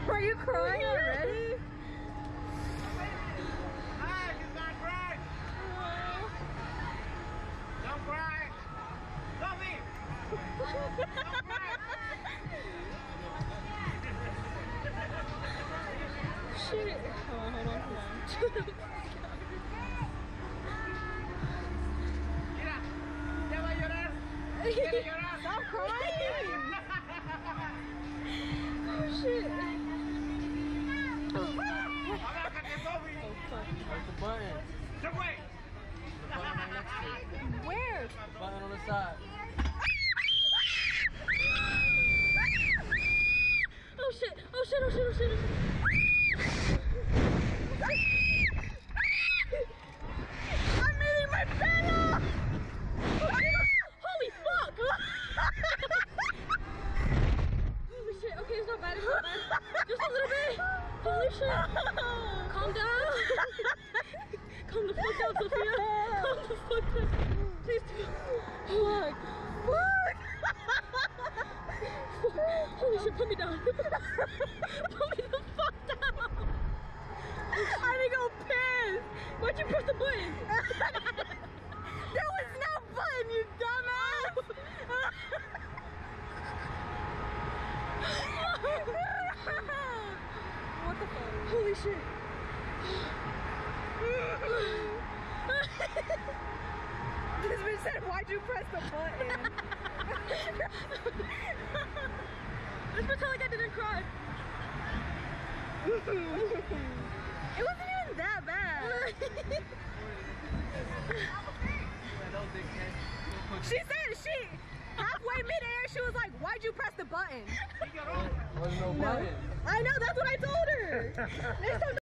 Are you crying already? Hi, he's not crying. Don't cry. Love me. Don't cry. Shit. Hold on. Mira, ya va a llorar. Quiere llorar. Stop crying. Oh shit. Abrácate, Bobby. Where's the button? Jump away. The button right next to it. Where? Button on the side. Oh shit. I'm eating my fella! Holy fuck! Holy shit, okay, it's not bad. Just a little bit. Holy shit. Calm down. Calm the fuck down, Sophia. Calm the fuck down. Please do. Fuck. Holy shit, put me down. Put me the fuck down. I didn't go piss. Why'd you press the button? There was no button, you dumbass. What the fuck? Holy shit. This bitch said, why'd you press the button? Let's pretend like I didn't cry. It wasn't even that bad. She said halfway midair, she was like, why'd you press the button? There's no button. I know, that's what I told her. Next time